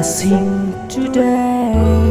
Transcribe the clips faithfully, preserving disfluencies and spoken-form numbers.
blessing today.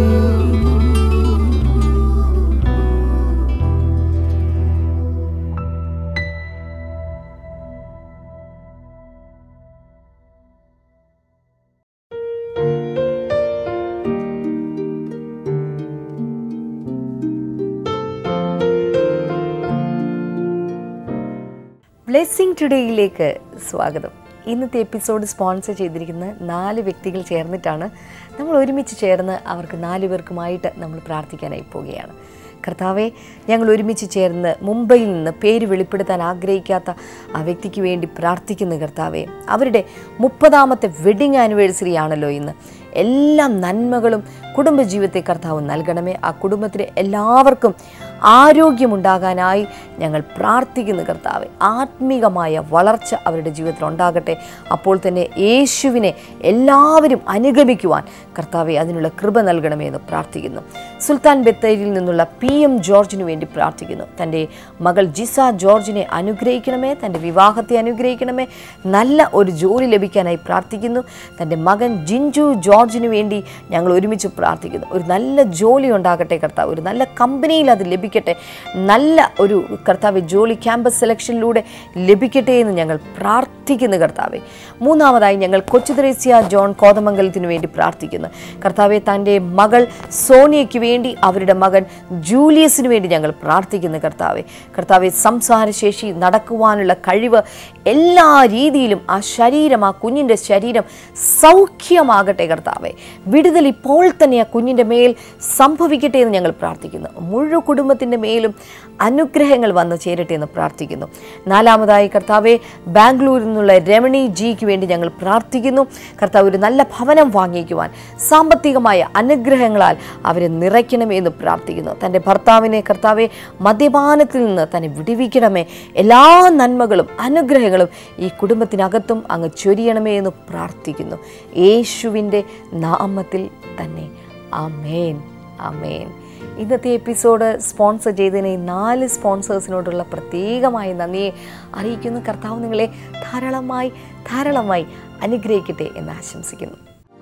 Blessing ടുഡേയിലേക്ക് സ്വാഗതം. ഇന്നത്തെ episode sponsor ചെയ്തിരിക്കുന്ന നാല് വ്യക്തികൾ ചേർന്നിട്ടാണ്. നമ്മൾ ഒരുമിച്ച് ചേർന്ന് അവർക്ക് നാല് പേർക്കുമായിട്ട് നമ്മൾ പ്രാർത്ഥിക്കാനായി പോവുകയാണ്. കർത്താവെ, ഞങ്ങൾ ഒരുമിച്ച് ചേർന്ന് മുംബൈയിൽ നിന്ന് പേര് വെളിപ്പെടുത്താൻ ആഗ്രഹിക്കാത്ത ആ വ്യക്തിക്ക് വേണ്ടി പ്രാർത്ഥിക്കുന്ന കർത്താവെ, അവരുടെ മുപ്പതാമത്തെ വെഡിങ് ആനിവേഴ്സറി ആണല്ലോ ഇന്ന്. എല്ലാ നന്മകളും കുടുംബജീവിതത്തെ കർത്താവ് നൽകണമേ. ആ കുടുംബത്തിലെ എല്ലാവർക്കും ആരോഗ്യമുണ്ടാകാനായി ഞങ്ങൾ പ്രാർത്ഥിക്കുന്നു കർത്താവെ. ആത്മീകമായ വളർച്ച അവരുടെ ജീവിതത്തിൽ ഉണ്ടാകട്ടെ. അപ്പോൾ തന്നെ യേശുവിനെ എല്ലാവരും അനുഗമിക്കുവാൻ കർത്താവെ അതിനുള്ള കൃപ നൽകണമേ എന്ന് പ്രാർത്ഥിക്കുന്നു. സുൽത്താൻ ബത്തേരിയിൽ നിന്നുള്ള പി എം ജോർജിന് വേണ്ടി പ്രാർത്ഥിക്കുന്നു. തൻ്റെ മകൾ ജിസ ജോർജിനെ അനുഗ്രഹിക്കണമേ, തൻ്റെ വിവാഹത്തെ അനുഗ്രഹിക്കണമേ, നല്ല ഒരു ജോലി ലഭിക്കാനായി പ്രാർത്ഥിക്കുന്നു. തൻ്റെ മകൻ ജിൻജു ജോർജിന് വേണ്ടി ഞങ്ങൾ ഒരുമിച്ച് പ്രാർത്ഥിക്കുന്നു. ഒരു നല്ല ജോലി ഉണ്ടാകട്ടെ കർത്താവ്, ഒരു നല്ല കമ്പനിയിൽ അത് ലഭിക്കട്ടെ, നല്ല ഒരു കർത്താവ് ജോലി ക്യാമ്പസ് സെലക്ഷനിലൂടെ ലഭിക്കട്ടെ എന്ന് ഞങ്ങൾ പ്രാർത്ഥിക്കുന്നു കർത്താവെ. മൂന്നാമതായി ഞങ്ങൾ കൊച്ചുത്രേസ്യ ജോൺ കോതമംഗലത്തിന് വേണ്ടി പ്രാർത്ഥിക്കുന്നു. കർത്താവെ, തൻ്റെ മകൾ സോണിയയ്ക്ക് വേണ്ടി, അവരുടെ മകൻ ജൂലിയസിന് വേണ്ടി ഞങ്ങൾ പ്രാർത്ഥിക്കുന്നു കർത്താവെ. കർത്താവെ, സംസാരശേഷി, നടക്കുവാനുള്ള കഴിവ്, എല്ലാ രീതിയിലും ആ ശരീരം, ആ കുഞ്ഞിൻ്റെ ശരീരം സൗഖ്യമാകട്ടെ കർത്താവെ. വിടുതൽ ഇപ്പോൾ തന്നെ ആ കുഞ്ഞിൻ്റെ മേൽ സംഭവിക്കട്ടെ എന്ന് ഞങ്ങൾ പ്രാർത്ഥിക്കുന്നു. മുഴുവൻ കുടുംബത്തിൻ്റെ മേലും അനുഗ്രഹങ്ങൾ വന്നു ചേരട്ടെ എന്ന് പ്രാർത്ഥിക്കുന്നു. നാലാമതായി കർത്താവെ, ബാംഗ്ലൂരിൽ നിന്നുള്ള രമണി ജിക്ക് വേണ്ടി ഞങ്ങൾ പ്രാർത്ഥിക്കുന്നു. കർത്താവ്, ഒരു നല്ല ഭവനം വാങ്ങിക്കുവാൻ സാമ്പത്തികമായ അനുഗ്രഹങ്ങളാൽ അവരെ നിറയ്ക്കണമേ എന്ന് പ്രാർത്ഥിക്കുന്നു. തൻ്റെ ഭർത്താവിനെ കർത്താവെ മദ്യപാനത്തിൽ നിന്ന് തന്നെ വിടുവിക്കണമേ. എല്ലാ നന്മകളും അനുഗ്രഹങ്ങളും ഈ കുടുംബത്തിനകത്തും അങ്ങ് ചൊരിയണമേ എന്ന് പ്രാർത്ഥിക്കുന്നു. യേശുവിൻ്റെ നാമത്തിൽ തന്നെ. ആമേൻ, ആമേൻ. ഇന്നത്തെ എപ്പിസോഡ് സ്പോൺസർ ചെയ്തതിന് ഈ നാല് സ്പോൺസേഴ്സിനോടുള്ള പ്രത്യേകമായ നന്ദിയെ അറിയിക്കുന്നു. കർത്താവ് നിങ്ങളെ ധാരാളമായി ധാരാളമായി അനുഗ്രഹിക്കട്ടെ എന്ന് ആശംസിക്കുന്നു.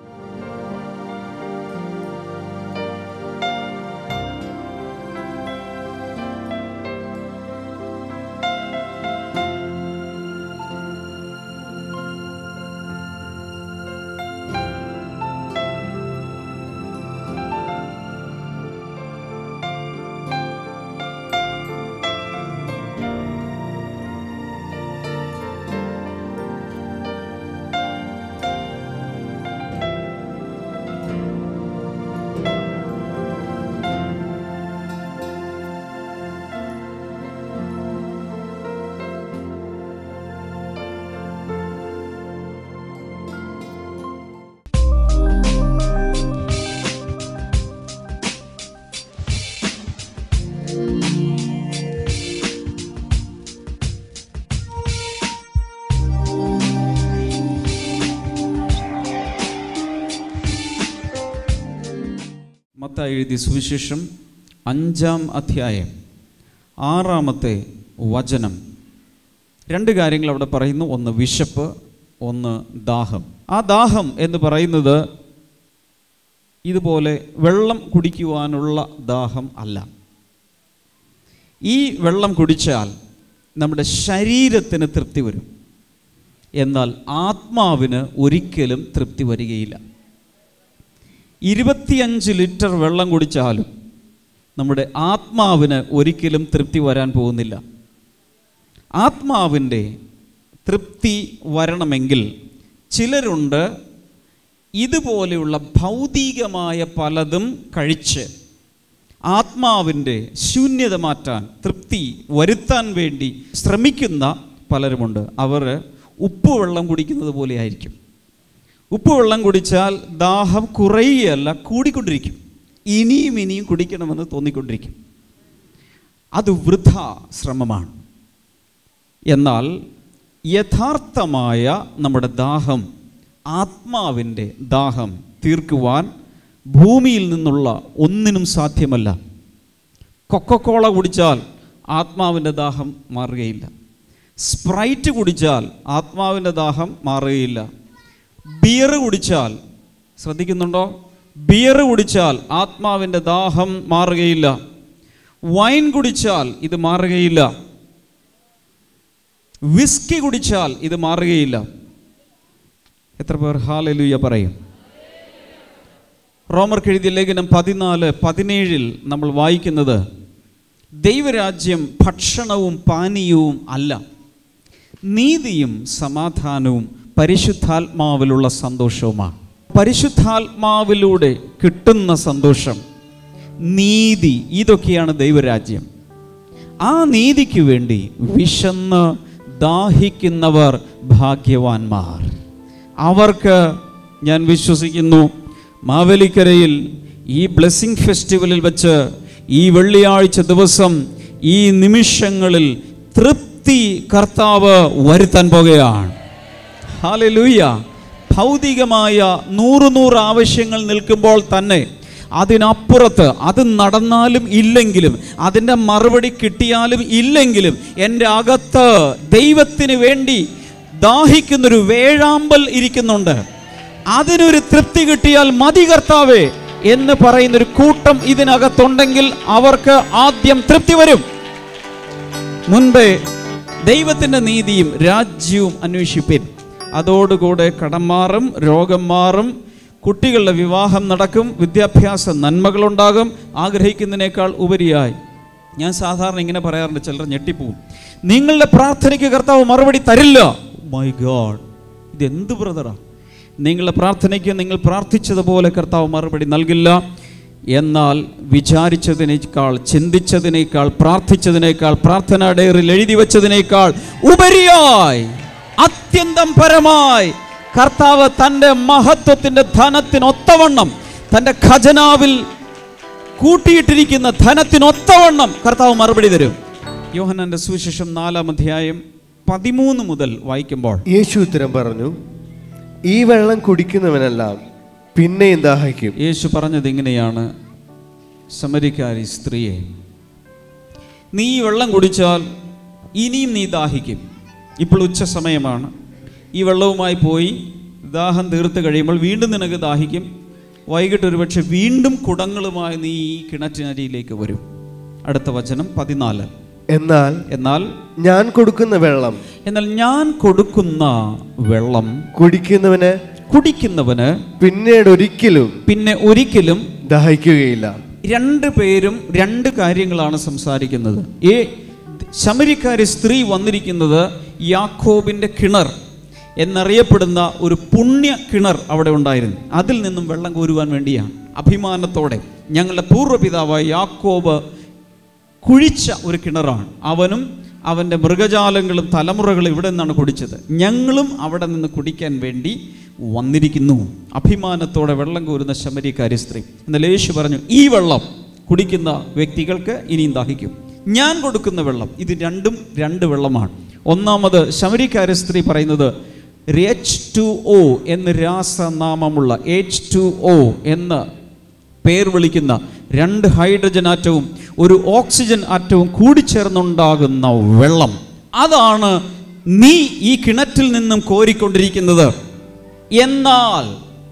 മത്തായി എഴുതിയ സുവിശേഷം അഞ്ചാം അധ്യായം ആറാമത്തെ വചനം. രണ്ട് കാര്യങ്ങൾ അവിടെ പറയുന്നു. ഒന്ന് വിശപ്പ്, ഒന്ന് ദാഹം. ആ ദാഹം എന്ന് പറയുന്നത് ഇതുപോലെ വെള്ളം കുടിക്കുവാനുള്ള ദാഹം അല്ല. ഈ വെള്ളം കുടിച്ചാൽ നമ്മുടെ ശരീരത്തിന് തൃപ്തി വരും, എന്നാൽ ആത്മാവിന് ഒരിക്കലും തൃപ്തി വരികയില്ല. ഇരുപത്തിയഞ്ച് ലിറ്റർ വെള്ളം കുടിച്ചാലും നമ്മുടെ ആത്മാവിന് ഒരിക്കലും തൃപ്തി വരാൻ പോകുന്നില്ല. ആത്മാവിൻ്റെ തൃപ്തി വരണമെങ്കിൽ ചിലരുണ്ട് ഇതുപോലെയുള്ള ഭൗതികമായ പലതും കഴിച്ച് ആത്മാവിൻ്റെ ശൂന്യത മാറ്റാൻ, തൃപ്തി വരുത്താൻ വേണ്ടി ശ്രമിക്കുന്ന പലരുമുണ്ട്. അവർ ഉപ്പുവെള്ളം കുടിക്കുന്നത് പോലെ ആയിരിക്കും. ഉപ്പുവെള്ളം കുടിച്ചാൽ ദാഹം കുറയുകയല്ല, കൂടിക്കൊണ്ടിരിക്കും. ഇനിയും ഇനിയും കുടിക്കണമെന്ന് തോന്നിക്കൊണ്ടിരിക്കും. അത് വൃഥാ ശ്രമമാണ്. എന്നാൽ യഥാർത്ഥമായ നമ്മുടെ ദാഹം, ആത്മാവിൻ്റെ ദാഹം തീർക്കുവാൻ ഭൂമിയിൽ നിന്നുള്ള ഒന്നിനും സാധ്യമല്ല. കൊക്കക്കോള കുടിച്ചാൽ ആത്മാവിൻ്റെ ദാഹം മാറുകയില്ല. സ്പ്രൈറ്റ് കുടിച്ചാൽ ആത്മാവിൻ്റെ ദാഹം മാറുകയില്ല. ബിയർ കുടിച്ചാൽ ശ്രദ്ധിക്കുന്നുണ്ടോ? ബിയർ കുടിച്ചാൽ ആത്മാവിൻ്റെ ദാഹം മാറുകയില്ല. വൈൻ കുടിച്ചാൽ ഇത് മാറുകയില്ല. വിസ്കി കുടിച്ചാൽ ഇത് മാറുകയില്ല. എത്ര പേർ ഹല്ലേലൂയ പറയും? റോമർക്ക് എഴുതിയ ലേഖനം പതിനാല് പതിനേഴിൽ നമ്മൾ വായിക്കുന്നത്, ദൈവരാജ്യം ഭക്ഷണവും പാനീയവും അല്ല, നീതിയും സമാധാനവും പരിശുദ്ധാത്മാവിലുള്ള സന്തോഷവുമാണ്. പരിശുദ്ധാത്മാവിലൂടെ കിട്ടുന്ന സന്തോഷം, നീതി, ഇതൊക്കെയാണ് ദൈവരാജ്യം. ആ നീതിക്ക് വേണ്ടി വിശന്ന് ദാഹിക്കുന്നവർ ഭാഗ്യവാന്മാർ. അവർക്ക് ഞാൻ വിശ്വസിക്കുന്നു മാവേലിക്കരയിൽ ഈ ബ്ലെസ്സിങ് ഫെസ്റ്റിവലിൽ വെച്ച് ഈ വെള്ളിയാഴ്ച ദിവസം ഈ നിമിഷങ്ങളിൽ തൃപ്തി കർത്താവ് വരുത്താൻ പോകുകയാണ്. ഹല്ലേലൂയ. ഭൗതികമായ നൂറ് നൂറ് ആവശ്യങ്ങൾ നിൽക്കുമ്പോൾ തന്നെ അതിനപ്പുറത്ത്, അത് നടന്നാലും ഇല്ലെങ്കിലും, അതിൻ്റെ മറുപടി കിട്ടിയാലും ഇല്ലെങ്കിലും, എൻ്റെ അകത്ത് ദൈവത്തിന് വേണ്ടി ദാഹിക്കുന്നൊരു വേഴാമ്പൽ ഇരിക്കുന്നുണ്ട്. അതിനൊരു തൃപ്തി കിട്ടിയാൽ മതി കർത്താവേ എന്ന് പറയുന്നൊരു കൂട്ടം ഇതിനകത്തുണ്ടെങ്കിൽ അവർക്ക് ആദ്യം തൃപ്തി വരും. മുൻപേ ദൈവത്തിൻ്റെ നീതിയും രാജ്യവും അന്വേഷിപ്പിൻ, അതോടുകൂടെ കടം മാറും, രോഗം മാറും, കുട്ടികളുടെ വിവാഹം നടക്കും, വിദ്യാഭ്യാസ നന്മകളുണ്ടാകും. ആഗ്രഹിക്കുന്നതിനേക്കാൾ ഉപരിയായി ഞാൻ സാധാരണ ഇങ്ങനെ പറയാറുണ്ട്, ചിലർ ഞെട്ടിപ്പോവും, നിങ്ങളുടെ പ്രാർത്ഥനയ്ക്ക് കർത്താവ് മറുപടി തരില്ല. മൈ ഗോഡ്, ഇതെന്ത് ബ്രദറാ? നിങ്ങളുടെ പ്രാർത്ഥനയ്ക്ക് നിങ്ങൾ പ്രാർത്ഥിച്ചതുപോലെ കർത്താവ് മറുപടി നൽകില്ല. എന്നാൽ വിചാരിച്ചതിനേക്കാൾ, ചിന്തിച്ചതിനേക്കാൾ, പ്രാർത്ഥിച്ചതിനേക്കാൾ, പ്രാർത്ഥനാ ഡയറിയിൽ എഴുതി വെച്ചതിനേക്കാൾ ഉപരിയായി, അത്യന്തം പരമായി കർത്താവ് തൻ്റെ മഹത്വത്തിൻ്റെ ധനത്തിനൊത്തവണ്ണം, തൻ്റെ ഖജനാവിൽ കൂട്ടിയിട്ടിരിക്കുന്ന ധനത്തിനൊത്തവണ്ണം കർത്താവ് മറുപടി തരും. യോഹന്നാന്റെ സുവിശേഷം നാലാം അധ്യായം പതിമൂന്ന് മുതൽ വായിക്കുമ്പോൾ, യേശു ഉത്തരം പറഞ്ഞു, ഈ വെള്ളം കുടിക്കുന്നവനെല്ലാം പിന്നെയും ദാഹിക്കും. യേശു പറഞ്ഞത് ഇങ്ങനെയാണ്, സമരിക്കാരി സ്ത്രീയെ, നീ ഈ വെള്ളം കുടിച്ചാൽ ഇനിയും നീ ദാഹിക്കും. ഇപ്പോൾ ഉച്ച സമയമാണ്. ഈ വെള്ളവുമായി പോയി ദാഹം തീർത്ത് കഴിയുമ്പോൾ വീണ്ടും നിനക്ക് ദാഹിക്കും. വൈകിട്ട് ഒരു പക്ഷെ വീണ്ടും കുടങ്ങളുമായി നീ ഈ കിണറ്റിനരിയിലേക്ക് വരും. അടുത്ത വചനം പതിനാല്. എന്നാൽ എന്നാൽ ഞാൻ കൊടുക്കുന്ന വെള്ളം എന്നാൽ ഞാൻ കൊടുക്കുന്ന വെള്ളം കുടിക്കുന്നവന് കുടിക്കുന്നവന് പിന്നീട് ഒരിക്കലും പിന്നെ ഒരിക്കലും ദാഹിക്കുകയില്ല. രണ്ട് പേരും രണ്ട് കാര്യങ്ങളാണ് സംസാരിക്കുന്നത്. ഈ ശമരിക്കാരി സ്ത്രീ വന്നിരിക്കുന്നത് യാക്കോബിൻ്റെ കിണർ എന്നറിയപ്പെടുന്ന ഒരു പുണ്യ കിണർ അവിടെ ഉണ്ടായിരുന്നു. അതിൽ നിന്നും വെള്ളം കോരുവാൻ വേണ്ടിയാണ്. അഭിമാനത്തോടെ ഞങ്ങളുടെ പൂർവ്വപിതാവായ യാക്കോബ് കുഴിച്ച ഒരു കിണറാണ്. അവനും അവൻ്റെ മൃഗജാലങ്ങളും തലമുറകളും ഇവിടെ നിന്നാണ് കുടിച്ചത്. ഞങ്ങളും അവിടെ നിന്ന് കുടിക്കാൻ വേണ്ടി വന്നിരിക്കുന്നു. അഭിമാനത്തോടെ വെള്ളം കോരുന്ന ശമരിക്കാരി സ്ത്രീ. എന്നാൽ യേശു പറഞ്ഞു, ഈ വെള്ളം കുടിക്കുന്ന വ്യക്തികൾക്ക് ഇനിയും ദാഹിക്കും. ഞാൻ കൊടുക്കുന്ന വെള്ളം, ഇത് രണ്ടും രണ്ട് വെള്ളമാണ്. ഒന്നാമത് ശമരിക്കാരി സ്ത്രീ പറയുന്നത് എച്ച് ടു ഒ എന്ന് രാസനാമമുള്ള എച്ച് ടു ഒ എന്ന് പേർ വിളിക്കുന്ന രണ്ട് ഹൈഡ്രജൻ ആറ്റവും ഒരു ഓക്സിജൻ ആറ്റവും കൂടിച്ചേർന്നുണ്ടാകുന്ന വെള്ളം, അതാണ് നീ ഈ കിണറ്റിൽ നിന്നും കോരിക്കൊണ്ടിരിക്കുന്നത്. എന്നാൽ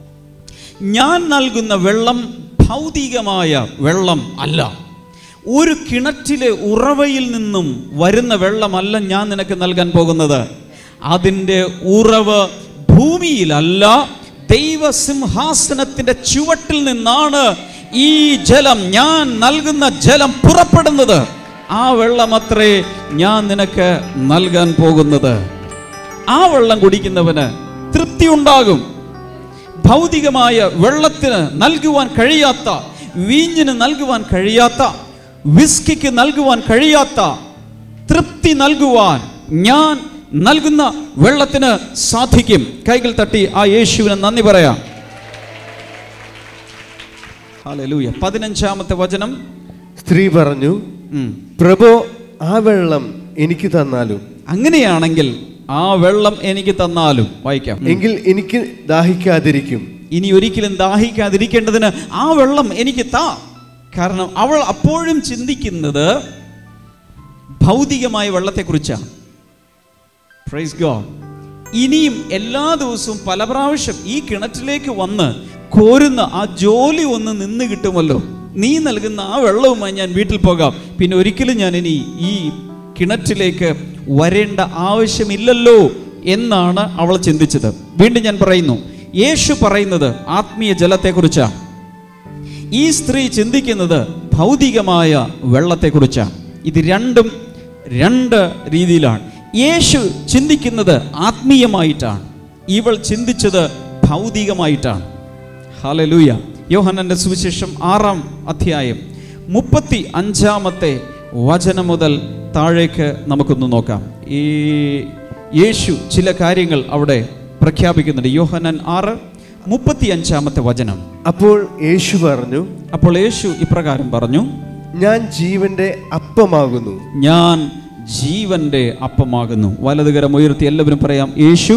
ഞാൻ നൽകുന്ന വെള്ളം ഭൗതികമായ വെള്ളം അല്ല. ഒരു കിണറ്റിലെ ഉറവയിൽ നിന്നും വരുന്ന വെള്ളമല്ല ഞാൻ നിനക്ക് നൽകാൻ പോകുന്നത്. അതിൻ്റെ ഉറവ് ഭൂമിയിലല്ല, ദൈവസിംഹാസനത്തിൻ്റെ ചുവട്ടിൽ നിന്നാണ് ഈ ജലം, ഞാൻ നൽകുന്ന ജലം പുറപ്പെടുന്നത്. ആ വെള്ളമത്രേ ഞാൻ നിനക്ക് നൽകാൻ പോകുന്നത്. ആ വെള്ളം കുടിക്കുന്നവന് തൃപ്തി ഉണ്ടാകും. ഭൗതികമായ വെള്ളത്തിന് നൽകുവാൻ കഴിയാത്ത, വീഞ്ഞിന് നൽകുവാൻ കഴിയാത്ത, വിസ്കിക്ക് നൽകുവാൻ കഴിയാത്ത തൃപ്തി നൽകുവാൻ ഞാൻ നൽകുന്ന വെള്ളത്തിന് സാധിക്കും. കൈകൾ തട്ടി ആ യേശുവിന് നന്ദി പറയാം. ഹല്ലേലൂയ. പതിനഞ്ചാമത്തെ വചനം. സ്ത്രീ പറഞ്ഞു, പ്രഭു, ആ വെള്ളം എനിക്ക് തന്നാലും. അങ്ങനെയാണെങ്കിൽ ആ വെള്ളം എനിക്ക് തന്നാലും. വായിക്കാം. എങ്കിൽ എനിക്ക് ദാഹിക്കാതിരിക്കും. ഇനി ഒരിക്കലും ദാഹിക്കാതിരിക്കേണ്ടതിന് ആ വെള്ളം എനിക്ക് താ. കാരണം അവൾ അപ്പോഴും ചിന്തിക്കുന്നത് ഭൗതികമായ വെള്ളത്തെക്കുറിച്ചാണ്. Praise God. ഇനിയും എല്ലാ ദിവസവും പല പ്രാവശ്യം ഈ കിണറ്റിലേക്ക് വന്ന് കോരുന്ന ആ ജോലി ഒന്ന് നിന്ന് കിട്ടുമല്ലോ, നീ നൽകുന്ന ആ വെള്ളവുമായി ഞാൻ വീട്ടിൽ പോകാം, പിന്നെ ഒരിക്കലും ഞാൻ ഇനി ഈ കിണറ്റിലേക്ക് വരേണ്ട ആവശ്യമില്ലല്ലോ എന്നാണ് അവൾ ചിന്തിച്ചത്. വീണ്ടും ഞാൻ പറയുന്നു, യേശു പറയുന്നത് ആത്മീയ ജലത്തെക്കുറിച്ചാണ്. ഈ സ്ത്രീ ചിന്തിക്കുന്നത് ഭൗതികമായ വെള്ളത്തെക്കുറിച്ചാണ്. ഇത് രണ്ടും രണ്ട് രീതിയിലാണ്. യേശു ചിന്തിക്കുന്നത് ആത്മീയമായിട്ടാണ്, ഇവൾ ചിന്തിച്ചത് ഭൗതികമായിട്ടാണ്. ഹല്ലേലൂയ. യോഹന്നാന്റെ സുവിശേഷം ആറാം അധ്യായം മുപ്പത്തി അഞ്ചാമത്തെ വചനം മുതൽ താഴേക്ക് നമുക്കൊന്ന് നോക്കാം. ഈ യേശു ചില കാര്യങ്ങൾ അവിടെ പ്രഖ്യാപിക്കുന്നുണ്ട്. യോഹന്നാൻ ആറ് മുപ്പത്തി അഞ്ചാമത്തെ വചനം. അപ്പോൾ യേശു പറഞ്ഞു അപ്പോൾ യേശു ഇപ്രകാരം പറഞ്ഞു, ഞാൻ ജീവന്റെ അപ്പമാകുന്നു. ഞാൻ ജീവന്റെ അപ്പമാകുന്നു. വലതുകരം ഉയർത്തി എല്ലാവരും പറയാം, യേശു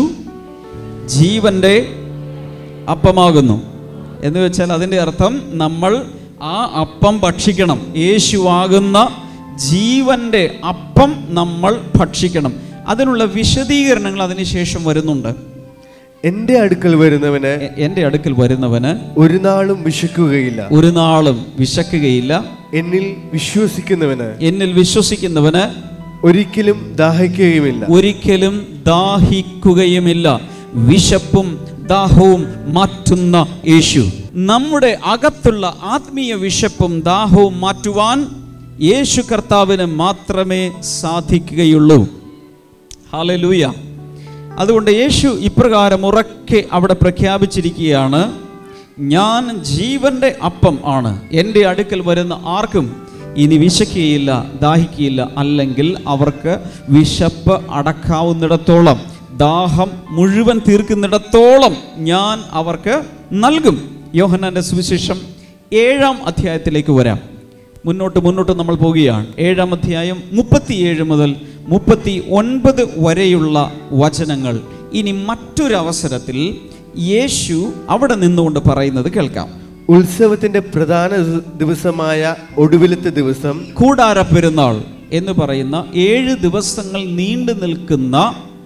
ജീവന്റെ അപ്പമാകുന്നു. എന്ന് വെച്ചാൽ അതിൻ്റെ അർത്ഥം നമ്മൾ ആ അപ്പം ഭക്ഷിക്കണം. യേശുവാകുന്ന ജീവന്റെ അപ്പം നമ്മൾ ഭക്ഷിക്കണം. അതിനുള്ള വിശദീകരണങ്ങൾ അതിനുശേഷം വരുന്നുണ്ട്. എന്റെ അടുക്കൽ വരുന്നവന് എന്റെ അടുക്കൽ വരുന്നവന് ഒരു നാളും വിശക്കുകയില്ല, ഒരു നാളും വിശക്കുകയില്ല. എന്നിൽ വിശ്വസിക്കുന്നവന് എന്നിൽ വിശ്വസിക്കുന്നവന് ഒരിക്കലും ദാഹിക്കുകയുമില്ല, ഒരിക്കലും ദാഹിക്കുകയുമില്ല. വിശപ്പും ദാഹവും മാറ്റുന്ന യേശു. നമ്മുടെ അകത്തുള്ള ആത്മീയ വിശപ്പും ദാഹവും മാറ്റുവാൻ യേശു കർത്താവിന് മാത്രമേ സാധിക്കുകയുള്ളൂ. ഹല്ലേലൂയ. അതുകൊണ്ട് യേശു ഇപ്രകാരം ഉറക്കെ അവിടെ പ്രഖ്യാപിച്ചിരിക്കുകയാണ്, ഞാൻ ജീവന്റെ അപ്പം ആണ്. എൻ്റെ അടുക്കൽ വരുന്ന ആർക്കും ഇനി വിശക്കുകയില്ല, ദാഹിക്കുകയില്ല. അല്ലെങ്കിൽ അവർക്ക് വിശപ്പ് അടക്കാവുന്നിടത്തോളം, ദാഹം മുഴുവൻ തീർക്കുന്നിടത്തോളം ഞാൻ അവർക്ക് നൽകും. യോഹന്നാന്റെ സുവിശേഷം ഏഴാം അധ്യായത്തിലേക്ക് വരാം. മുന്നോട്ട് മുന്നോട്ട് നമ്മൾ പോവുകയാണ്. ഏഴാം അധ്യായം മുപ്പത്തിയേഴ് മുതൽ മുപ്പത്തി ഒൻപത് വരെയുള്ള വചനങ്ങൾ. ഇനി മറ്റൊരവസരത്തിൽ യേശു അവിടെ നിന്നുകൊണ്ട് പറയുന്നത് കേൾക്കാം. ഉത്സവത്തിന്റെ പ്രധാന ദിവസമായ ഒടുവിലത്തെ ദിവസം, കൂടാര പെരുന്നാൾ എന്ന് പറയുന്ന ഏഴ് ദിവസങ്ങൾ നീണ്ടു നിൽക്കുന്ന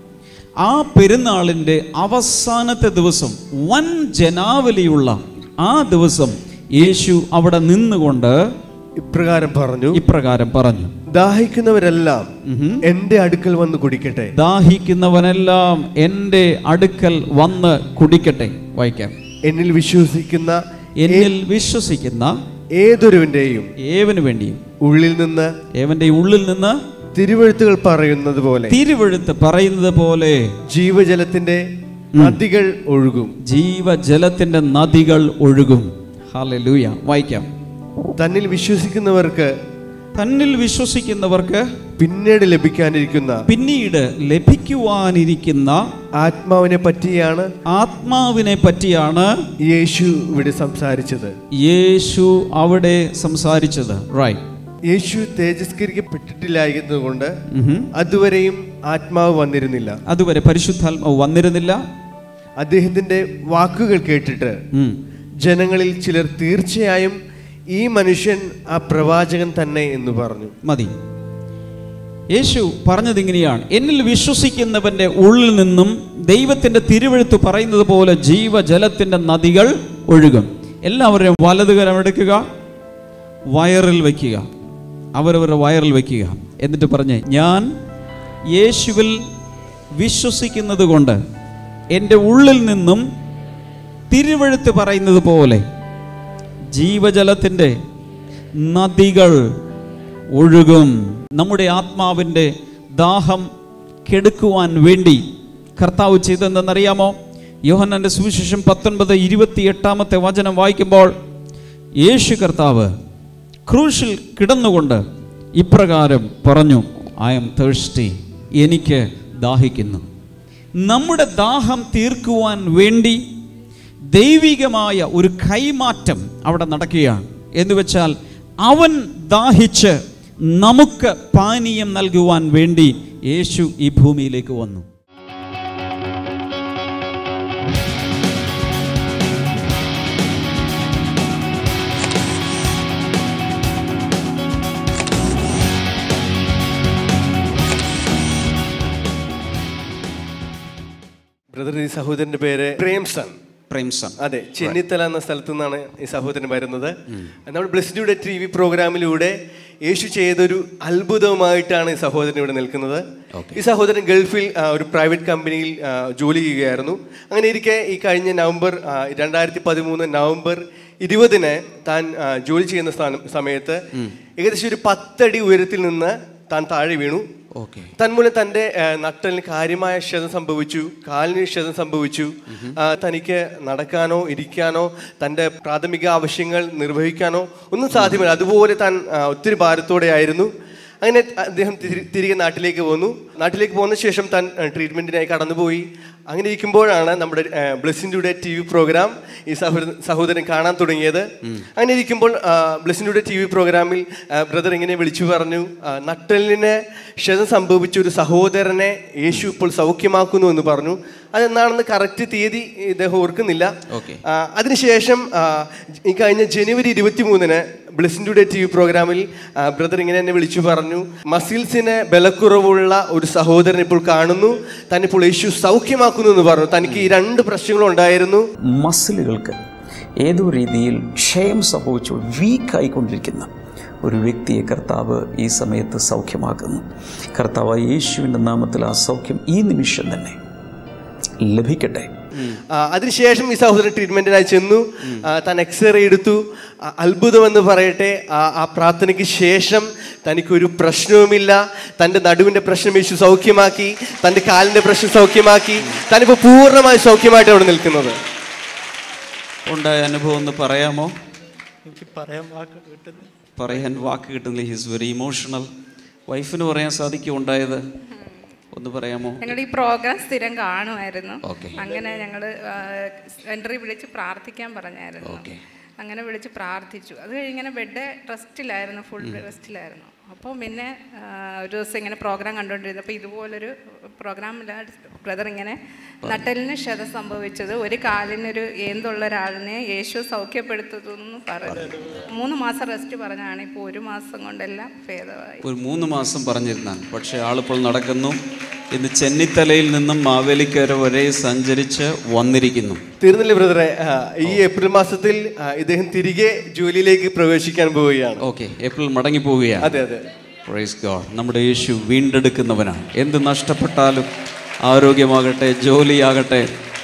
ആ പെരുന്നാളിൻ്റെ അവസാനത്തെ ദിവസം, വൻ ജനാവലിയുള്ള ആ ദിവസം യേശു അവിടെ നിന്നുകൊണ്ട് ഇപ്രകാരം പറഞ്ഞു ഇപ്രകാരം പറഞ്ഞു ദാഹിക്കുന്നവരെല്ലാം എന്റെ അടുക്കൽ വന്ന് കുടിക്കട്ടെ. ദാഹിക്കുന്നവനെല്ലാം എൻ്റെ അടുക്കൽ വന്ന് കുടിക്കട്ടെ. വായിക്കാം. എന്നിൽ വിശ്വസിക്കുന്ന എന്നിൽ വിശ്വസിക്കുന്ന ഏതൊരുവന്റെയും ഏവന് വേണ്ടിയും ഉള്ളിൽ നിന്ന് ഏവന്റെ ഉള്ളിൽ നിന്ന് തിരുവെഴുത്തുകൾ പറയുന്നത് പോലെ തിരുവെഴുത്ത് പറയുന്നത് പോലെ ജീവജലത്തിന്റെ നദികൾ ഒഴുകും. ജീവജലത്തിന്റെ നദികൾ ഒഴുകും. ഹല്ലേലൂയ. വായിക്കാം. തന്നിൽ വിശ്വസിക്കുന്നവർക്ക് തന്നിൽ വിശ്വസിക്കുന്നവർക്ക് പിന്നീട് ലഭിക്കാനിരിക്കുന്ന പിന്നീട് ലഭിക്കുവാനിരിക്കുന്ന ആത്മാവിനെ പറ്റിയാണ് ആത്മാവിനെ പറ്റിയാണ് യേശു ഇവിടെ സംസാരിച്ചത്. യേശു അവിടെ സംസാരിച്ചത്. റൈറ്റ്. യേശു തേജസ്കരിക്കപ്പെട്ടിട്ടില്ലായിരുന്നതുകൊണ്ട് അതുവരെയും ആത്മാവ് വന്നിരുന്നില്ല, അതുവരെ പരിശുദ്ധാത്മാവ് വന്നിരുന്നില്ല. അദ്ദേഹത്തിന്റെ വാക്കുകൾ കേട്ടിട്ട് ജനങ്ങളിൽ ചിലർ തീർച്ചയായും ഈ മനുഷ്യൻ ആ പ്രവാചകൻ തന്നെ എന്ന് പറഞ്ഞു. മതി. യേശു പറഞ്ഞത് ഇങ്ങനെയാണ്, എന്നിൽ വിശ്വസിക്കുന്നവന്റെ ഉള്ളിൽ നിന്നും ദൈവത്തിന്റെ തിരുവെഴുത്ത് പറയുന്നത് പോലെ ജീവജലത്തിന്റെ നദികൾ ഒഴുകും. എല്ലാവരും വലതുകരം എടുക്കുക, വയറിൽ വയ്ക്കുക, അവരവരുടെ വയറിൽ വയ്ക്കുക. എന്നിട്ട് പറഞ്ഞ്, ഞാൻ യേശുവിൽ വിശ്വസിക്കുന്നത് കൊണ്ട് എൻ്റെ ഉള്ളിൽ നിന്നും തിരുവെഴുത്ത് പറയുന്നത് പോലെ ജീവജലത്തിൻ്റെ നദികൾ ഒഴുകും. നമ്മുടെ ആത്മാവിൻ്റെ ദാഹം കെടുക്കുവാൻ വേണ്ടി കർത്താവ് ചെയ്തതെന്നറിയാമോ? യോഹന്നാന്റെ സുവിശേഷം പത്തൊൻപത് ഇരുപത്തി എട്ടാമത്തെ വചനം വായിക്കുമ്പോൾ യേശു കർത്താവ് ക്രൂശിൽ കിടന്നുകൊണ്ട് ഇപ്രകാരം പറഞ്ഞു, ഐ ആം തേഴ്സ്റ്റി, എനിക്ക് ദാഹിക്കുന്നു. നമ്മുടെ ദാഹം തീർക്കുവാൻ വേണ്ടി ദൈവികമായ ഒരു കൈമാറ്റം അവിടെ നടക്കുകയാണ്. എന്ന് വെച്ചാൽ അവൻ ദാഹിച്ച് നമുക്ക് പാനീയം നൽകുവാൻ വേണ്ടി യേശു ഈ ഭൂമിയിലേക്ക് വന്നു. ബ്രദർ, ഈ സഹോദരന്റെ പേര് പ്രേംസൺ. പ്രേംസൺ. അതെ, ചെന്നിത്തല എന്ന സ്ഥലത്തു നിന്നാണ് ഈ സഹോദരൻ വരുന്നത്. നമ്മൾ ബ്ലെസ്ഡ് ടി വി പ്രോഗ്രാമിലൂടെ യേശു ചെയ്തൊരു അത്ഭുതവുമായിട്ടാണ് ഈ സഹോദരൻ ഇവിടെ നിൽക്കുന്നത്. ഈ സഹോദരൻ ഗൾഫിൽ ഒരു പ്രൈവറ്റ് കമ്പനിയിൽ ജോലി ചെയ്യുകയായിരുന്നു. അങ്ങനെ ഇരിക്കെ ഈ കഴിഞ്ഞ നവംബർ രണ്ടായിരത്തി പതിമൂന്ന് നവംബർ ഇരുപതിന് താൻ ജോലി ചെയ്യുന്ന സമയത്ത് ഏകദേശം ഒരു പത്തടി ഉയരത്തിൽ നിന്ന് താൻ താഴെ വീണു. തന്മൂലം തൻ്റെ നട്ടലിന് കാര്യമായ ക്ഷതം സംഭവിച്ചു, കാലിന് ക്ഷതം സംഭവിച്ചു. തനിക്ക് നടക്കാനോ ഇരിക്കാനോ തൻ്റെ പ്രാഥമിക ആവശ്യങ്ങൾ നിർവഹിക്കാനോ ഒന്നും സാധ്യമല്ല. അതുപോലെ താൻ ഒത്തിരി ഭാരത്തോടെ ആയിരുന്നു. അങ്ങനെ അദ്ദേഹം തിരികെ നാട്ടിലേക്ക് പോന്നു. നാട്ടിലേക്ക് പോന്ന ശേഷം താൻ ട്രീറ്റ്മെൻറ്റിനായി കടന്നുപോയി. അങ്ങനെ ഇരിക്കുമ്പോഴാണ് നമ്മുടെ ബ്ലെസ്സിൻ്റെ ടി വി പ്രോഗ്രാം ഈ സഹോദരൻ സഹോദരൻ കാണാൻ തുടങ്ങിയത്. അങ്ങനെ ഇരിക്കുമ്പോൾ ബ്ലെസ്സിൻ്റെ ടി വി പ്രോഗ്രാമിൽ ബ്രദർ ഇങ്ങനെ വിളിച്ചു പറഞ്ഞു, നട്ടലിന് ക്ഷതം സംഭവിച്ച ഒരു സഹോദരനെ യേശു ഇപ്പോൾ സൗഖ്യമാക്കുന്നു എന്ന് പറഞ്ഞു. അതെന്താണെന്ന് കറക്റ്റ് തീയതി ഇദ്ദേഹം ഓർക്കുന്നില്ല. അതിനുശേഷം ഈ കഴിഞ്ഞ ജനുവരി ഇരുപത്തി മൂന്നിന് ബ്ലെസ്സിൻ്റെ ടി വി പ്രോഗ്രാമിൽ ബ്രദർ ഇങ്ങനെ എന്നെ വിളിച്ചു പറഞ്ഞു, മസിൽസിന് ബലക്കുറവുള്ള ഒരു സഹോദരൻ ഇപ്പോൾ കാണുന്നു, തന്നിപ്പോൾ യേശു സൗഖ്യമാക്കുന്നു എന്ന് പറഞ്ഞു. തനിക്ക് ഈ രണ്ട് പ്രശ്നങ്ങളും ഉണ്ടായിരുന്നു. മസിലുകൾക്ക് ഏതോ രീതിയിൽ ക്ഷയം സംഭവിച്ചു വീക്കായിക്കൊണ്ടിരിക്കുന്ന ഒരു വ്യക്തിയെ കർത്താവ് ഈ സമയത്ത് സൗഖ്യമാക്കുന്നു. കർത്താവ് യേശുവിൻ്റെ നാമത്തിൽ ആ സൗഖ്യം ഈ നിമിഷം തന്നെ ലഭിക്കട്ടെ. അതിനുശേഷം ഈ സഹോദരൻ ട്രീറ്റ്മെന്റിനായി ചെന്നു. താൻ എക്സ്റേ എടുത്തു. അത്ഭുതം എന്ന് പറയട്ടെ, ആ പ്രാർത്ഥനയ്ക്ക് ശേഷം തനിക്കൊരു പ്രശ്നവുമില്ല. തൻ്റെ നടുവിൻ്റെ പ്രശ്നം യേശു സൗഖ്യമാക്കി, തൻ്റെ കാലിൻ്റെ പ്രശ്നം സൗഖ്യമാക്കി. താനിപ്പോൾ പൂർണ്ണമായി സൗഖ്യമായിട്ട് അവിടെ നിൽക്കുന്നത്. ഉണ്ടായ അനുഭവം ഒന്ന് പറയാമോ? എനിക്ക് പറയാൻ വാക്ക് കിട്ടുന്നില്ല. പറയാൻ വാക്ക് കിട്ടുന്നില്ല. He's very emotional. വൈഫിന് പറയാൻ സാധിക്കും ഉണ്ടായത് ഒന്ന് പറയാമോ? ഞങ്ങൾ ഈ പ്രോഗ്രാം സ്ഥിരം കാണുമായിരുന്നു. അങ്ങനെ ഞങ്ങൾ എൻട്രി വിളിച്ച് പ്രാർത്ഥിക്കാൻ പറഞ്ഞായിരുന്നു. അങ്ങനെ വിളിച്ച് പ്രാർത്ഥിച്ചു. അത് കഴിഞ്ഞിങ്ങനെ ബെഡ് റെസ്റ്റിലായിരുന്നു, ഫുൾ റെസ്റ്റിലായിരുന്നു. അപ്പോൾ പിന്നെ ഒരു ദിവസം ഇങ്ങനെ പ്രോഗ്രാം കണ്ടുകൊണ്ടിരുന്നപ്പോൾ ഇതുപോലൊരു പ്രോഗ്രാമിലാണ് ബ്രദർ ഇങ്ങനെ നട്ടലിന് ക്ഷതം സംഭവിച്ചത്, ഒരു കാലിനൊരു ഏന്തുള്ള ഒരാളിനെ യേശു സൗഖ്യപ്പെടുത്തുന്നു പറഞ്ഞു. മൂന്ന് മാസം റെസ്റ്റ് പറഞ്ഞാണ്. ഇപ്പോൾ ഒരു മാസം കൊണ്ടെല്ലാം ഭേദമായി. ഒരു മൂന്ന് മാസം പറഞ്ഞിരുന്നാണ്, പക്ഷേ ആളിപ്പോൾ നടക്കുന്നു. ഇന്ന് ചെന്നിത്തലയിൽ നിന്നും മാവേലിക്കര വരെ സഞ്ചരിച്ച് വന്നിരിക്കുന്നു. തീർന്നില്ല ബ്രദറെ, ഈ ഏപ്രിൽ മാസത്തിൽ ഇദ്ദേഹം തിരികെ ജോലിയിലേക്ക് പ്രവേശിക്കാൻ പോവുകയാണ്. ഓക്കെ, ഏപ്രിൽ മടങ്ങി പോവുകയാണ്. അതെ അതെ. Praise God. നമ്മുടെ യേശു വീണ്ടെടുക്കുന്നവനാണ്. എന്ത് നഷ്ടപ്പെട്ടാലും, ആരോഗ്യമാകട്ടെ, ജോലിയാകട്ടെ.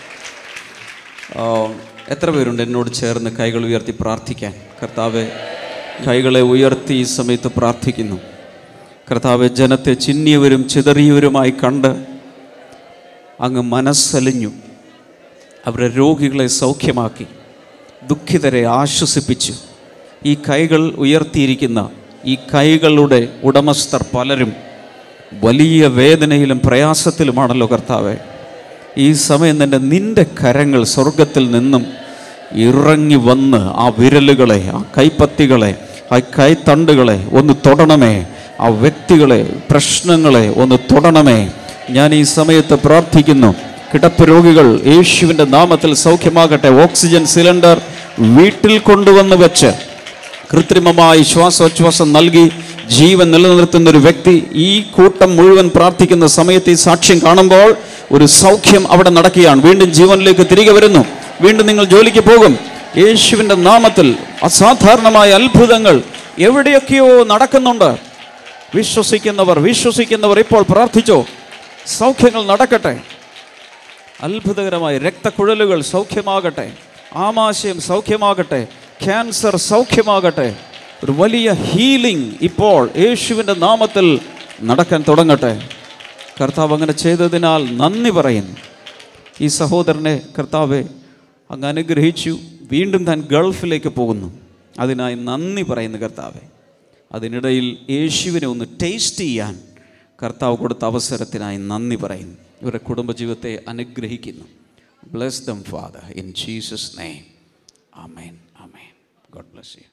എത്ര പേരുണ്ട് എന്നോട് ചേർന്ന് കൈകൾ ഉയർത്തി പ്രാർത്ഥിക്കാൻ? കർത്താവെ, കൈകളെ ഉയർത്തി ഈ സമയത്ത് പ്രാർത്ഥിക്കുന്നു. കർത്താവെ, ജനത്തെ ചിന്നിയവരും ചിതറിയവരുമായി കണ്ട് അങ്ങ് മനസ്സലിഞ്ഞു. അവരുടെ രോഗികളെ സൗഖ്യമാക്കി, ദുഃഖിതരെ ആശ്വസിപ്പിച്ചു. ഈ കൈകൾ ഉയർത്തിയിരിക്കുന്ന ഈ കൈകളുടെ ഉടമസ്ഥർ പലരും വലിയ വേദനയിലും പ്രയാസത്തിലുമാണല്ലോ കർത്താവെ. ഈ സമയം തന്നെ നിൻ്റെ കരങ്ങൾ സ്വർഗത്തിൽ നിന്നും ഇറങ്ങി വന്ന് ആ വിരലുകളെ, ആ കൈപ്പത്തികളെ, ആ കൈത്തണ്ടുകളെ ഒന്ന് തൊടണമേ. ആ വ്യക്തികളെ, പ്രശ്നങ്ങളെ ഒന്ന് തൊടണമേ. ഞാൻ ഈ സമയത്ത് പ്രാർത്ഥിക്കുന്നു. കിടപ്പ് രോഗികൾ യേശുവിൻ്റെ നാമത്തിൽ സൗഖ്യമാകട്ടെ. ഓക്സിജൻ സിലിണ്ടർ വീട്ടിൽ കൊണ്ടുവന്ന് വെച്ച് കൃത്രിമമായി ശ്വാസോച്ഛ്വാസം നൽകി ജീവൻ നിലനിർത്തുന്ന ഒരു വ്യക്തി ഈ കൂട്ടം മുഴുവൻ പ്രാർത്ഥിക്കുന്ന സമയത്ത് ഈ സാക്ഷ്യം കാണുമ്പോൾ ഒരു സൗഖ്യം അവിടെ നടക്കുകയാണ്. വീണ്ടും ജീവനിലേക്ക് തിരികെ വരുന്നു. വീണ്ടും നിങ്ങൾ ജോലിക്ക് പോകും. യേശുവിൻ്റെ നാമത്തിൽ അസാധാരണമായ അത്ഭുതങ്ങൾ എവിടെയൊക്കെയോ നടക്കുന്നുണ്ട്. വിശ്വസിക്കുന്നവർ വിശ്വസിക്കുന്നവർ ഇപ്പോൾ പ്രാർത്ഥിച്ചോ. സൗഖ്യങ്ങൾ നടക്കട്ടെ. അത്ഭുതകരമായി രക്തക്കുഴലുകൾ സൗഖ്യമാകട്ടെ, ആമാശയം സൗഖ്യമാകട്ടെ, ക്യാൻസർ സൗഖ്യമാകട്ടെ. ഒരു വലിയ ഹീലിംഗ് ഇപ്പോൾ യേശുവിൻ്റെ നാമത്തിൽ നടക്കാൻ തുടങ്ങട്ടെ. കർത്താവ് അങ്ങനെ ചെയ്തതിനാൽ നന്ദി പറയുന്നു. ഈ സഹോദരനെ കർത്താവെ അങ്ങ് അനുഗ്രഹിച്ചു. വീണ്ടും താൻ ഗൾഫിലേക്ക് പോകുന്നു. അതിനായി നന്ദി പറയുന്നു കർത്താവെ. അതിനിടയിൽ യേശുവിനെ ഒന്ന് ടേസ്റ്റ് ചെയ്യാൻ കർത്താവ് കൊടുത്ത അവസരത്തിനായി നന്ദി പറയുന്നു. ഇവരുടെ കുടുംബജീവിതത്തെ അനുഗ്രഹിക്കുന്നു. Bless them father in Jesus name. Amen, amen. God bless you.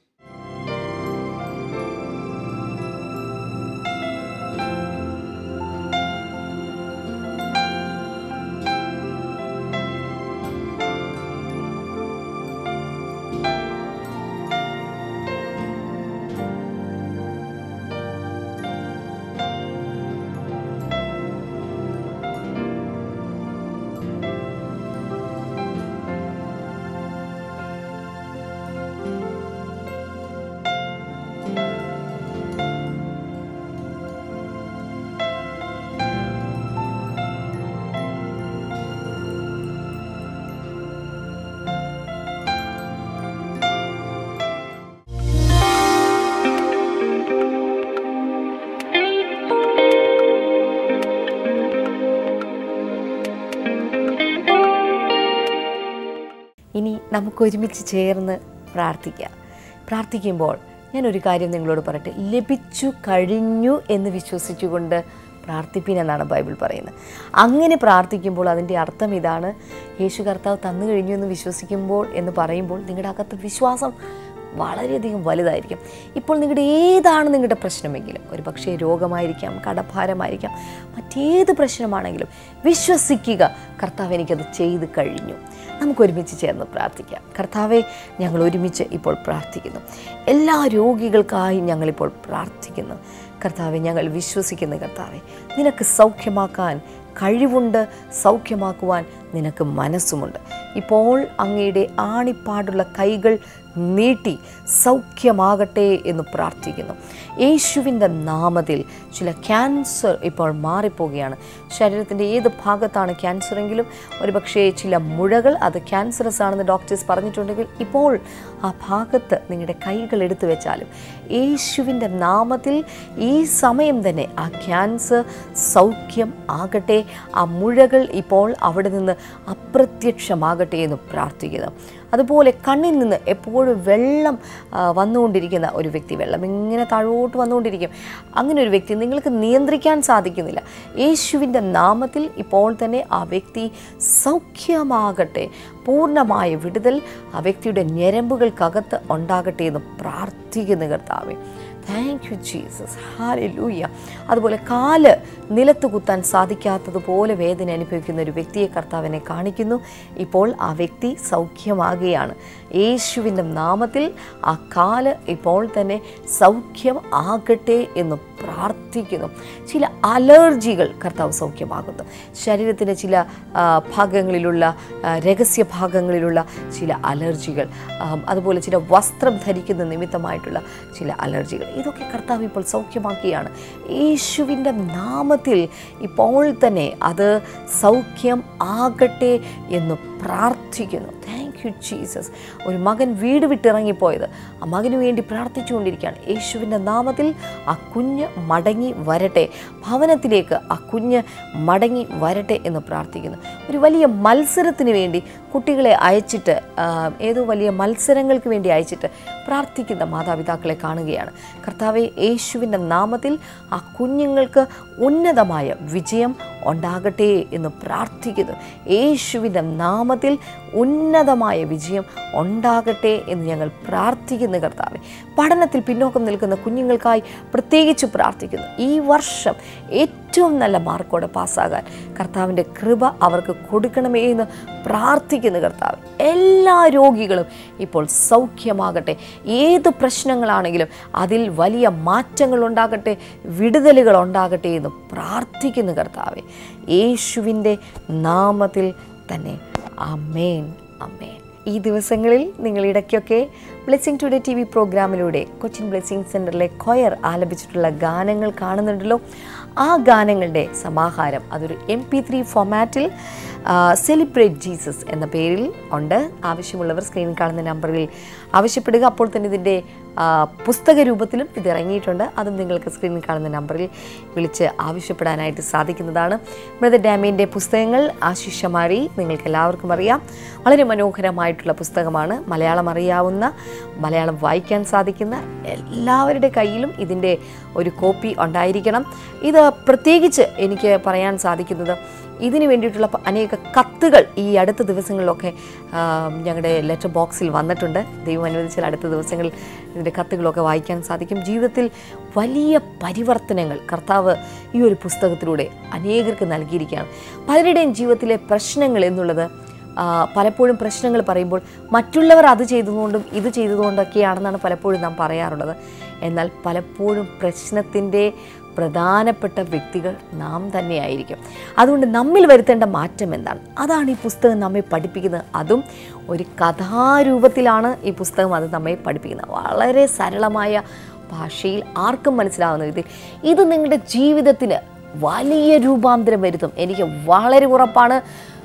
നമുക്കൊരുമിച്ച് ചേർന്ന് പ്രാർത്ഥിക്കാം. പ്രാർത്ഥിക്കുമ്പോൾ ഞാനൊരു കാര്യം നിങ്ങളോട് പറയട്ടെ, ലഭിച്ചു കഴിഞ്ഞു എന്ന് വിശ്വസിച്ചുകൊണ്ട് പ്രാർത്ഥിപ്പിൻ എന്നാണ് ബൈബിൾ പറയുന്നത്. അങ്ങനെ പ്രാർത്ഥിക്കുമ്പോൾ അതിൻ്റെ അർത്ഥം ഇതാണ്, യേശു കർത്താവ് തന്നു കഴിഞ്ഞു എന്ന് വിശ്വസിക്കുമ്പോൾ എന്ന് പറയുമ്പോൾ നിങ്ങളുടെ അകത്ത് വിശ്വാസം വളരെയധികം വലുതായിരിക്കും. ഇപ്പോൾ നിങ്ങളുടെ ഏതാണ് നിങ്ങളുടെ പ്രശ്നമെങ്കിലും, ഒരു പക്ഷേ രോഗമായിരിക്കാം, കടഭാരമായിരിക്കാം, മറ്റേത് പ്രശ്നമാണെങ്കിലും വിശ്വസിക്കുക, കർത്താവ് എനിക്കത് ചെയ്ത് കഴിഞ്ഞു. നമുക്കൊരുമിച്ച് ചേർന്ന് പ്രാർത്ഥിക്കാം. കർത്താവെ, ഞങ്ങൾ ഒരുമിച്ച് ഇപ്പോൾ പ്രാർത്ഥിക്കുന്നു. എല്ലാ രോഗികൾക്കായി ഞങ്ങളിപ്പോൾ പ്രാർത്ഥിക്കുന്നു. കർത്താവെ, ഞങ്ങൾ വിശ്വസിക്കുന്നു. കർത്താവെ, നിനക്ക് സൗഖ്യമാക്കാൻ കഴിവുണ്ട്, സൗഖ്യമാക്കുവാൻ നിനക്ക് മനസ്സുമുണ്ട്. ഇപ്പോൾ അങ്ങയുടെ ആണിപ്പാടുള്ള കൈകൾ നീട്ടി സൗഖ്യമാകട്ടെ എന്ന് പ്രാർത്ഥിക്കുന്നു. യേശുവിൻ്റെ നാമത്തിൽ ചില ക്യാൻസർ ഇപ്പോൾ മാറിപ്പോവുകയാണ്. ശരീരത്തിൻ്റെ ഏത് ഭാഗത്താണ് ക്യാൻസറെങ്കിലും, ഒരുപക്ഷേ ചില മുഴകൾ അത് ക്യാൻസറസ് ആണെന്ന് ഡോക്ടേഴ്സ് പറഞ്ഞിട്ടുണ്ടെങ്കിൽ, ഇപ്പോൾ ആ ഭാഗത്ത് നിങ്ങളുടെ കൈകൾ എടുത്തു വെച്ചാലും യേശുവിൻ്റെ നാമത്തിൽ ഈ സമയം തന്നെ ആ ക്യാൻസർ സൗഖ്യം ആകട്ടെ. ആ മുഴകൾ ഇപ്പോൾ അവിടെ നിന്ന് അപ്രത്യക്ഷമാകട്ടെ എന്ന് പ്രാർത്ഥിക്കുന്നു. അതുപോലെ കണ്ണിൽ നിന്ന് എപ്പോഴും വെള്ളം വന്നുകൊണ്ടിരിക്കുന്ന ഒരു വ്യക്തി, വെള്ളം ഇങ്ങനെ താഴോട്ട് വന്നുകൊണ്ടിരിക്കും, അങ്ങനെ ഒരു വ്യക്തി നിങ്ങൾക്ക് നിയന്ത്രിക്കാൻ സാധിക്കുന്നില്ല, യേശുവിൻ്റെ നാമത്തിൽ ഇപ്പോൾ തന്നെ ആ വ്യക്തി സൗഖ്യമാകട്ടെ. പൂർണ്ണമായ വിടുതൽ ആ വ്യക്തിയുടെ ഞരമ്പുകൾക്കകത്ത് ഉണ്ടാകട്ടെ എന്ന് പ്രാർത്ഥിക്കുന്നു. കർത്താവേ, താങ്ക് യു ജീസസ്, ഹല്ലേലൂയ. അതുപോലെ കാല് നിലത്ത് കുത്താൻ സാധിക്കാത്തതുപോലെ വേദന അനുഭവിക്കുന്ന ഒരു വ്യക്തിയെ കർത്താവിനെ കാണിക്കുന്നു. ഇപ്പോൾ ആ വ്യക്തി സൗഖ്യമാകുകയാണ്. യേശുവിൻ്റെ നാമത്തിൽ ആ കാല് ഇപ്പോൾ തന്നെ സൗഖ്യം ആകട്ടെ എന്ന് പ്രാർത്ഥിക്കുന്നു. ചില അലർജികൾ കർത്താവ് സൗഖ്യമാകുന്നു. ശരീരത്തിൻ്റെ ചില ഭാഗങ്ങളിലുള്ള രഹസ്യ ഭാഗങ്ങളിലുള്ള ചില അലർജികൾ, അതുപോലെ ചില വസ്ത്രം ധരിക്കുന്ന നിമിത്തമായിട്ടുള്ള ചില അലർജികൾ, ഇതൊക്കെ കർത്താവ് ഇപ്പോൾ സൗഖ്യമാക്കിയാണ്. യേശുവിൻ്റെ നാമത്തിൽ ഇപ്പോൾ തന്നെ അത് സൗഖ്യം ആകട്ടെ എന്ന് പ്രാർത്ഥിക്കുന്നു. Thank you Jesus. ഒരു മകൻ വീട് വിട്ടിറങ്ങിപ്പോയത്, ആ മകന് വേണ്ടി പ്രാർത്ഥിച്ചുകൊണ്ടിരിക്കുകയാണ്. യേശുവിൻ്റെ നാമത്തിൽ ആ കുഞ്ഞ് മടങ്ങി വരട്ടെ, ഭവനത്തിലേക്ക് ആ കുഞ്ഞ് മടങ്ങി വരട്ടെ എന്ന് പ്രാർത്ഥിക്കുന്നു. ഒരു വലിയ മത്സരത്തിന് വേണ്ടി കുട്ടികളെ അയച്ചിട്ട്, ഏതോ വലിയ മത്സരങ്ങൾക്ക് വേണ്ടി അയച്ചിട്ട് പ്രാർത്ഥിക്കുന്ന മാതാപിതാക്കളെ കാണുകയാണ്. കർത്താവെ, യേശുവിൻ്റെ നാമത്തിൽ ആ കുഞ്ഞുങ്ങൾക്ക് ഉന്നതമായ വിജയം ഉണ്ടാകട്ടെ എന്ന് പ്രാർത്ഥിക്കുന്നു. യേശുവിൻ്റെ നാമത്തിൽ ഉന്നതമായ വിജയം ഉണ്ടാകട്ടെ എന്ന് ഞങ്ങൾ പ്രാർത്ഥിക്കുന്നു. കർത്താവെ, പഠനത്തിൽ പിന്നോക്കം നിൽക്കുന്ന കുഞ്ഞുങ്ങൾക്കായി പ്രത്യേകിച്ച് പ്രാർത്ഥിക്കുന്നു. ഈ വർഷം ഏറ്റവും നല്ല മാർക്കോടെ പാസ്സാകാൻ കർത്താവിൻ്റെ കൃപ അവർക്ക് കൊടുക്കണമേ എന്ന് പ്രാർത്ഥിക്കുന്നു. കർത്താവ്, എല്ലാ രോഗികളും ഇപ്പോൾ സൗഖ്യമാകട്ടെ. ഏത് പ്രശ്നങ്ങളാണെങ്കിലും അതിൽ വലിയ മാറ്റങ്ങൾ ഉണ്ടാകട്ടെ, വിടുതലുകൾ ഉണ്ടാകട്ടെ എന്ന് പ്രാർത്ഥിക്കുന്നു. കർത്താവെ, യേശുവിൻ്റെ നാമത്തിൽ തന്നെ. ആമേൻ, ആമേൻ. ഈ ദിവസങ്ങളിൽ നിങ്ങൾ ഇടയ്ക്കൊക്കെ ബ്ലെസ്സിങ് ടുഡേ ടി വി പ്രോഗ്രാമിലൂടെ കൊച്ചിൻ ബ്ലെസ്സിങ് സെൻറ്ററിലെ കൊയർ ആലപിച്ചിട്ടുള്ള ഗാനങ്ങൾ കാണുന്നുണ്ടല്ലോ. ആ ഗാനങ്ങളുടെ സമാഹാരം അതൊരു എം പി ത്രീ ഫോമാറ്റിൽ സെലിബ്രേറ്റ് ജീസസ് എന്ന പേരിൽ ഉണ്ട്. ആവശ്യമുള്ളവർ സ്ക്രീനിൽ കാണുന്ന നമ്പറിൽ ആവശ്യപ്പെടുക. അപ്പോൾ തന്നെ ഇതിൻ്റെ പുസ്തക രൂപത്തിലും ഇത് ഇറങ്ങിയിട്ടുണ്ട്. അതും നിങ്ങൾക്ക് സ്ക്രീനിൽ കാണുന്ന നമ്പറിൽ വിളിച്ച് ആവശ്യപ്പെടാനായിട്ട് സാധിക്കുന്നതാണ്. ബ്രദർ ഡാമിൻ്റെ പുസ്തകങ്ങൾ ആശിഷമാരി നിങ്ങൾക്ക് എല്ലാവർക്കും അറിയാം. വളരെ മനോഹരമായിട്ടുള്ള പുസ്തകമാണ്. മലയാളം അറിയാവുന്ന, മലയാളം വായിക്കാൻ സാധിക്കുന്ന എല്ലാവരുടെ കയ്യിലും ഇതിൻ്റെ ഒരു കോപ്പി ഉണ്ടായിരിക്കണം. ഇത് പ്രത്യേകിച്ച് എനിക്ക് പറയാൻ സാധിക്കുന്നത്, ഇതിന് വേണ്ടിയിട്ടുള്ള അനേക കത്തുകൾ ഈ അടുത്ത ദിവസങ്ങളിലൊക്കെ ഞങ്ങളുടെ ലെറ്റർ ബോക്സിൽ വന്നിട്ടുണ്ട്. ദൈവം അനുവദിച്ചാൽ അടുത്ത ദിവസങ്ങളിൽ ഇതിൻ്റെ കത്തുകളൊക്കെ വായിക്കാൻ സാധിക്കും. ജീവിതത്തിൽ വലിയ പരിവർത്തനങ്ങൾ കർത്താവ് ഈ ഒരു പുസ്തകത്തിലൂടെ അനേകർക്ക് നൽകിയിരിക്കുകയാണ്. പലരുടെയും ജീവിതത്തിലെ പ്രശ്നങ്ങൾ എന്നുള്ളത്, പലപ്പോഴും പ്രശ്നങ്ങൾ പറയുമ്പോൾ മറ്റുള്ളവർ അത് ചെയ്തതുകൊണ്ടും ഇത് ചെയ്തതുകൊണ്ടൊക്കെയാണെന്നാണ് പലപ്പോഴും നാം പറയാറുള്ളത്. എന്നാൽ പലപ്പോഴും പ്രശ്നത്തിൻ്റെ പ്രധാനപ്പെട്ട വ്യക്തികൾ നാം തന്നെയായിരിക്കും. അതുകൊണ്ട് നമ്മിൽ വരുത്തേണ്ട മാറ്റം എന്താണ്? അതാണ് ഈ പുസ്തകം നമ്മെ പഠിപ്പിക്കുന്നത്. അതും ഒരു കഥാരൂപത്തിലാണ് ഈ പുസ്തകം അത് നമ്മെ പഠിപ്പിക്കുന്നത്. വളരെ സരളമായ ഭാഷയിൽ ആർക്കും മനസ്സിലാവുന്ന വിധത്തിൽ ഇത് നിങ്ങളുടെ ജീവിതത്തിന് വലിയ രൂപാന്തരം വരുത്തും. എനിക്ക് വളരെ ഉറപ്പാണ്.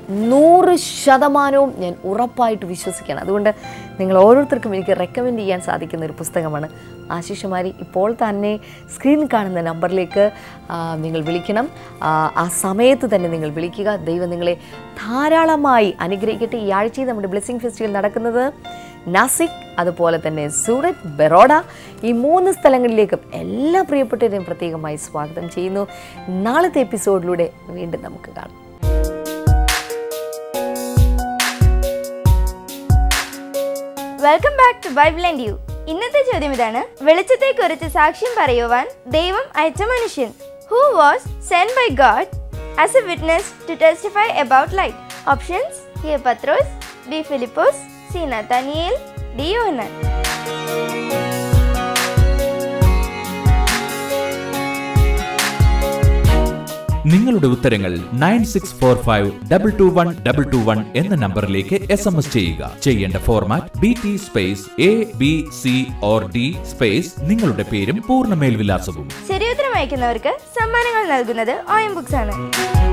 നൂറ് ശതമാനവും ഞാൻ ഉറപ്പായിട്ട് വിശ്വസിക്കുകയാണ്. അതുകൊണ്ട് നിങ്ങൾ ഓരോരുത്തർക്കും എനിക്ക് റെക്കമെൻഡ് ചെയ്യാൻ സാധിക്കുന്ന ഒരു പുസ്തകമാണ് ആശിഷമാരി. ഇപ്പോൾ തന്നെ സ്ക്രീനിൽ കാണുന്ന നമ്പറിലേക്ക് നിങ്ങൾ വിളിക്കണം. ആ സമയത്ത് തന്നെ നിങ്ങൾ വിളിക്കുക. ദൈവം നിങ്ങളെ ധാരാളമായി അനുഗ്രഹിക്കട്ടെ. ഈ ആഴ്ചയിൽ നമ്മുടെ ബ്ലെസ്സിംഗ് ഫെസ്റ്റിവൽ നടക്കുന്നത് നാസിക്, അതുപോലെ തന്നെ സൂററ്റ്, ബറോഡ, ഈ മൂന്ന് സ്ഥലങ്ങളിലേക്കും എല്ലാ പ്രിയപ്പെട്ടവരെയും പ്രത്യേകമായി സ്വാഗതം ചെയ്യുന്നു. നാളത്തെ എപ്പിസോഡിലൂടെ വീണ്ടും നമുക്ക് കാണാം. Welcome back to Bible and you. ഇന്നത്തെ ചോദ്യം ഇതാണ്: വെളിച്ചത്തെക്കുറിച്ച് സാക്ഷ്യം പറയുവാൻ ദൈവം അയച്ച മനുഷ്യൻ. Who was sent by God as a witness to testify about light? Options: A. Patros, B. Philippus, C. Nathaniel, D. Yohanan. നിങ്ങളുടെ ഉത്തരങ്ങൾ nine six four five double two one double two one എന്ന നമ്പറിലേക്ക് S M S ചെയ്യുക. ചെയ്യേണ്ട format B T space A B C or D space നിങ്ങളുടെ പേരും പൂർണ്ണ മേൽവിലാസവും. ശരിയുത്തരം അയക്കുന്നവർക്ക് സമ്മാനങ്ങൾ നൽകുന്നത് ഓയം ബുക്സ് ആണ്.